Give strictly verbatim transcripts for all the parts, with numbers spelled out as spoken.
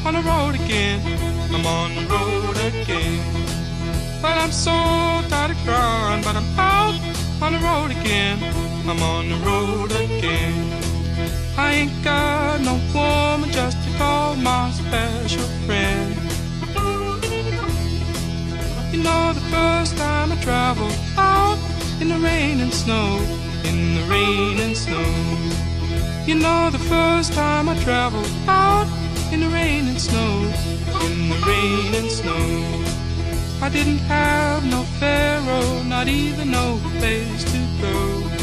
on the road again. I'm on the road again. But I'm so tired of crying, but I'm out on the road again. I'm on the road again. I ain't got no woman just to call my special friend. You know, the first time I traveled out in the rain and snow, in the rain and snow. You know, the first time I traveled out in the rain and snow, in the rain and snow. I didn't have no pharaoh, not even no place to go.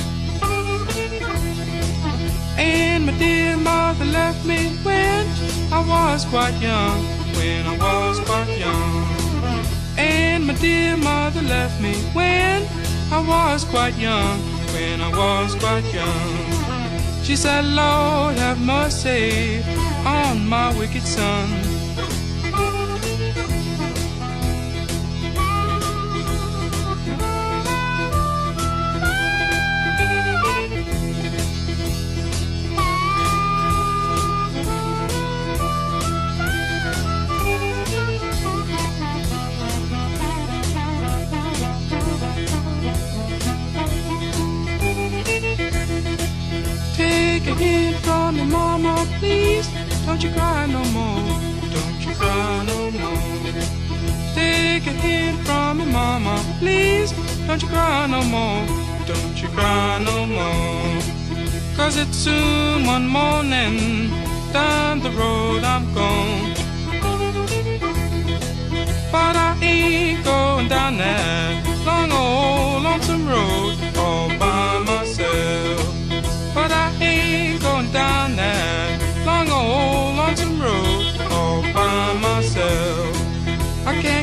And my dear mother left me when I was quite young, when I was quite young. And my dear mother left me when I was quite young, when I was quite young. She said, Lord, have mercy on my wicked son. Take a hint from me, mama, please. Don't you cry no more. Don't you cry no more. Take a hint from me, mama, please. Don't you cry no more. Don't you cry no more. Cause it's soon one morning. Down the road I'm gone. But I ain't going down that long old lonesome road all by myself. But I ain't going down that long old lonesome road all by myself. I can't